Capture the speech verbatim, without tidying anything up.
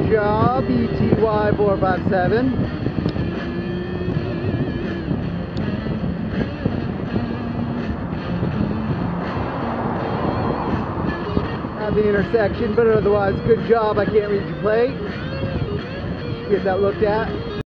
job, E T Y four five seven. At the intersection, but otherwise, good job. I can't read your plate. Get that looked at.